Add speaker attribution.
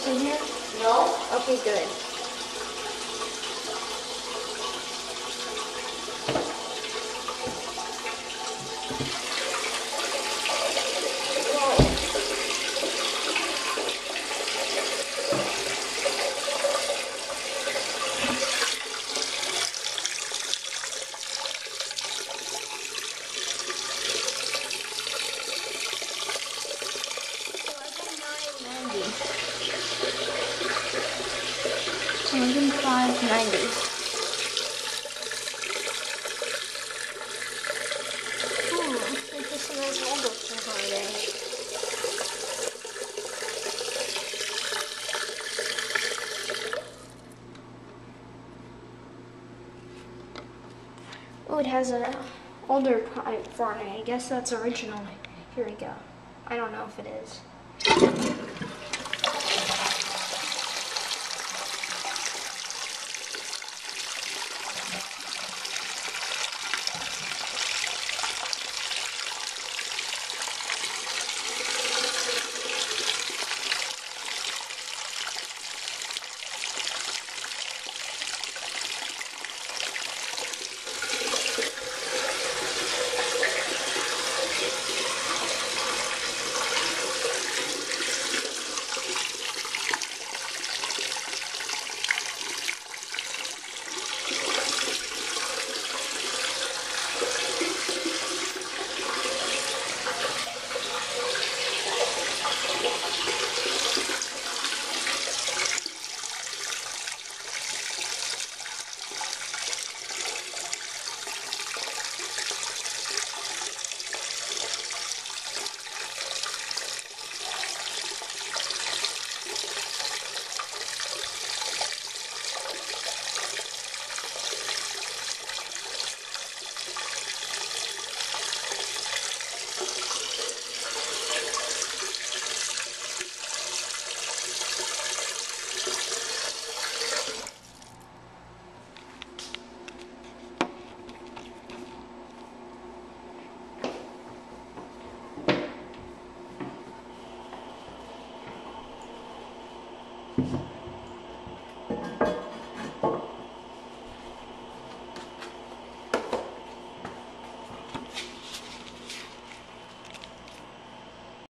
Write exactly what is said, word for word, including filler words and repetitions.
Speaker 1: in here?
Speaker 2: No.
Speaker 1: Okay, good. five ninety. Hmm, I think this one has all books on holiday. Oh, it has a older pipe for it. I guess that's original. Here we go. I don't know if it is.